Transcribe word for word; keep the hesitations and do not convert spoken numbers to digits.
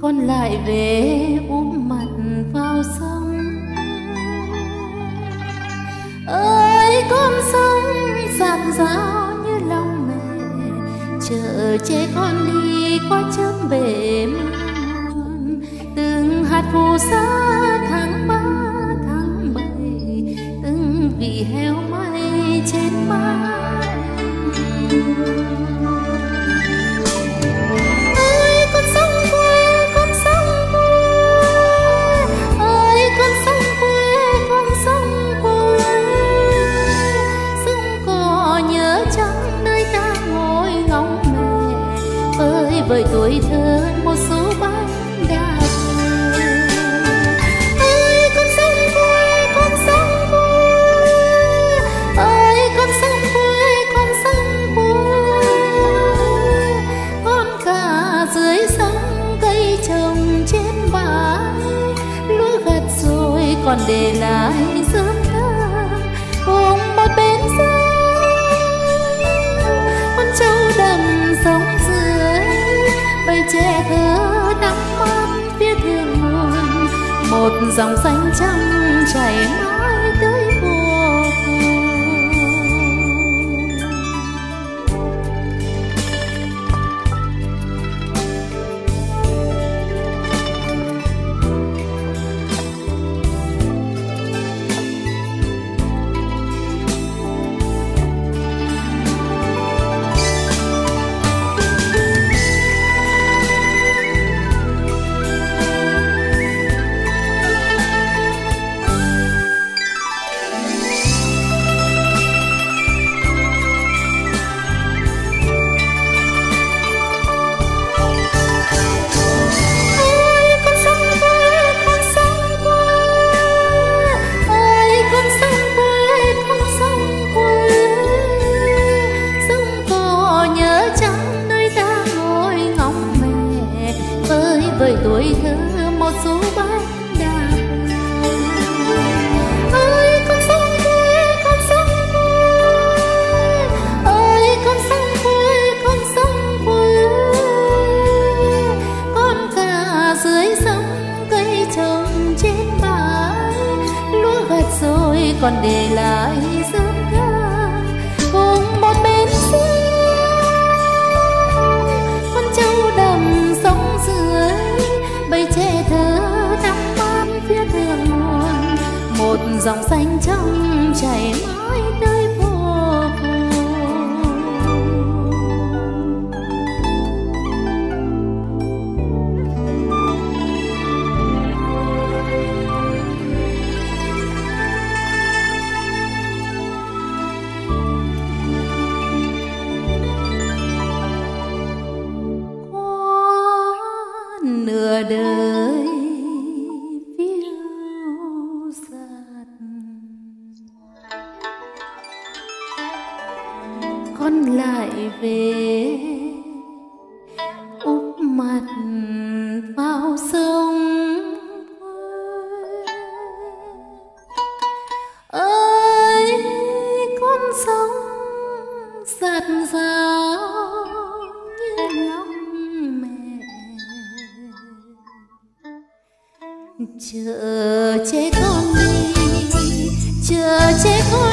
con lại về úp mặt vào sông. Ơi con sông dạt dào như lòng mẹ, chờ che con đi qua chớp bể muôn. Từng hạt phù sa tháng ba tháng bảy, từng vị heo may trên má. Ơi con sông quê, con sông quê, ơi con sông quê, con sông quê. Sông cò nhớ chăng nơi ta ngồi ngóng mẹ, ơi với tuổi thơ một số bánh đa quê. Ơi con sông quê, con sông quê, ơi con sông quê, con sông quê. Con cả dưới sông cây trồng trên bãi, lúa gặt rồi còn để lại rơm thơm cùng một bên sông. Con trâu đầm sống dưới bầy trẻ thơ đắm mát phía thềm nguồn, một dòng xanh trong chảy mãi tới vô cùng. Với tuổi thơ một số bánh đa quê. Ơi con sông quê, con sông quê, ơi con sông quê, con sông quê. Con cả dưới sông cây trồng trên bãi, lúa gặt rồi còn để lại rơm thơm cùng một bên sông. Con trâu đầm sống dưới bầy trẻ thơ đắm mát phía thềm nguồn, một dòng xanh trong chảy mãi tới vô cùng. Nửa đời phiêu dạt, con lại về úp mặt vào sông. Ơi con sông dạt dào như lòng mẹ, chờ che con đi, chờ che con